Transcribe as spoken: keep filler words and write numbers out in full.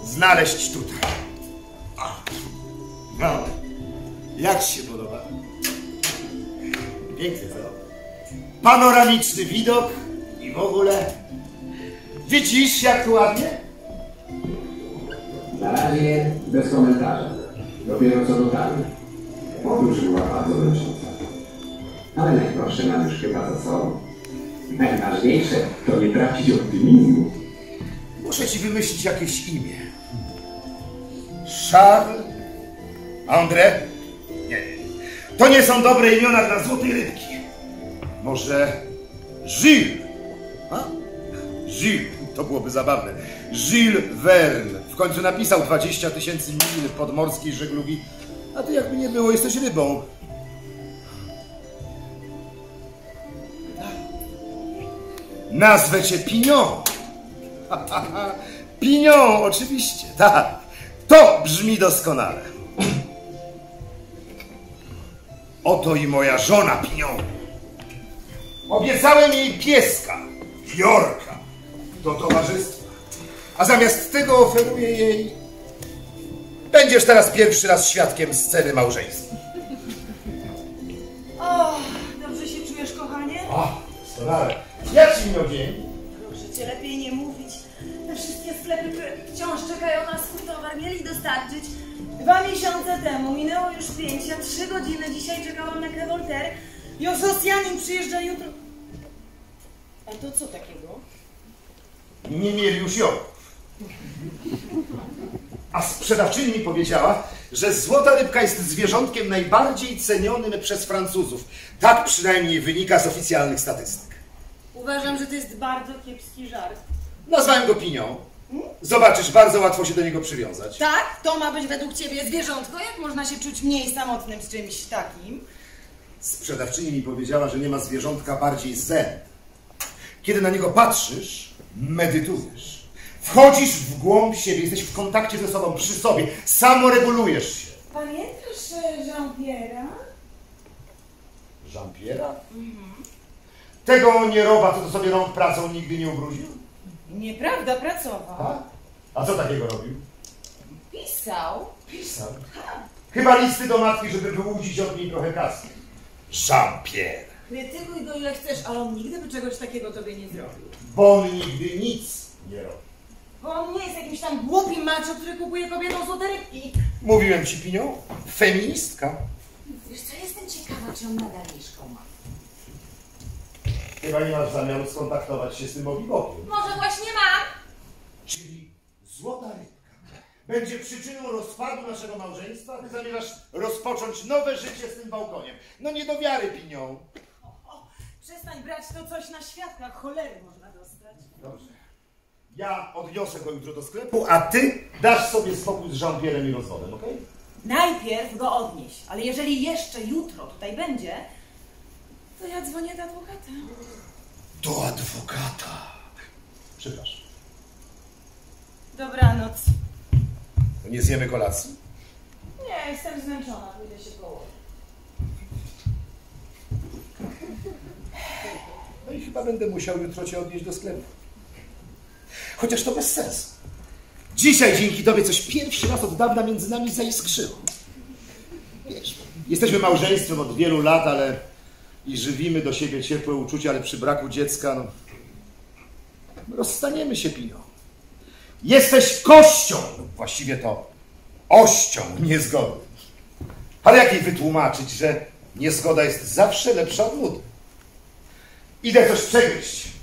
znaleźć tutaj. No, jak ci się podoba? Piękny, co? Panoramiczny widok i w ogóle. Widzisz, jak tu ładnie? Na razie bez komentarza. Dopiero co dotarły. Podróż była bardzo męcząca. Ale najprostsze nam już chyba za sobą. Najważniejsze to nie tracić optymizmu. Muszę ci wymyślić jakieś imię. Charles? André? Nie, to nie są dobre imiona dla złotej rybki. Może Gilles? A? Gilles, to byłoby zabawne. Gilles Verne. W końcu napisał dwadzieścia tysięcy mil podmorskiej żeglugi. A ty jakby nie było, jesteś rybą. Nazwę cię Pignon. Pignon, oczywiście, tak. To brzmi doskonale. Oto i moja żona Pignon. Obiecałem jej pieska, Jorka, do towarzystwa. A zamiast tego oferuję jej... Będziesz teraz pierwszy raz świadkiem sceny małżeństwa. O, dobrze się czujesz, kochanie? O, doskonale. Jak ci minął dzień? Proszę cię, lepiej nie mówić. Te wszystkie sklepy, które wciąż czekają na swój towar, mieli dostarczyć dwa miesiące temu. Minęło już pięć, a trzy godziny. Dzisiaj czekałam na Kevolter. Jososjanin przyjeżdża jutro. A to co takiego? Nie mieli już Jorków. A sprzedawczyni mi powiedziała, że złota rybka jest zwierzątkiem najbardziej cenionym przez Francuzów. Tak przynajmniej wynika z oficjalnych statystyk. Uważam, że to jest bardzo kiepski żart. Nazwałem go Pignon. Zobaczysz, bardzo łatwo się do niego przywiązać. Tak? To ma być według ciebie zwierzątko? Jak można się czuć mniej samotnym z czymś takim? Sprzedawczyni mi powiedziała, że nie ma zwierzątka bardziej zen. Kiedy na niego patrzysz, medytujesz. Wchodzisz w głąb siebie, jesteś w kontakcie ze sobą, przy sobie, samoregulujesz się. Pamiętasz Jean-Pierre'a? Jean-Pierre'a? Mhm. Tego nieroba, co to sobie rąk pracą nigdy nie ubrudził? Nieprawda, pracował. A? A co takiego robił? Pisał. Pisał? Chyba listy do matki, żeby wyłudzić od niej trochę kasy. Jean-Pierre. Krytykuj go ile chcesz, ale on nigdy by czegoś takiego tobie nie zrobił. Bo on nigdy nic nie robi. Bo on nie jest jakimś tam głupim macho, który kupuje kobietom złote rybki. Mówiłem ci, Pignon, feministka. Wiesz co, jestem ciekawa, czy on nadal mieszkał ma. Chyba nie masz zamiaru skontaktować się z tym obibokiem. Może właśnie mam. Czyli złota rybka będzie przyczyną rozpadu naszego małżeństwa? Ty zamierzasz rozpocząć nowe życie z tym bałkoniem. No nie do wiary, Pignon. O, o, przestań brać to coś na świadkach. Cholery można dostać. Dobrze. Ja odniosę go jutro do sklepu, a ty dasz sobie spokój z Jean-Pierre'em i rozwodem, okej? Okay? Najpierw go odnieś, ale jeżeli jeszcze jutro tutaj będzie, to ja dzwonię do adwokata. Do adwokata. Przepraszam. Dobranoc. To nie zjemy kolacji? Nie, jestem zmęczona, pójdę się położyć. No i chyba będę musiał jutro cię odnieść do sklepu. Chociaż to bez sensu. Dzisiaj dzięki tobie coś pierwszy raz od dawna między nami zaiskrzyło. Wiesz, jesteśmy małżeństwem od wielu lat, ale i żywimy do siebie ciepłe uczucia, ale przy braku dziecka, no... Rozstaniemy się, Pignon. Jesteś kością, właściwie to ością niezgody. Ale jak jej wytłumaczyć, że niezgoda jest zawsze lepsza od nudy? Idę coś przegryźć.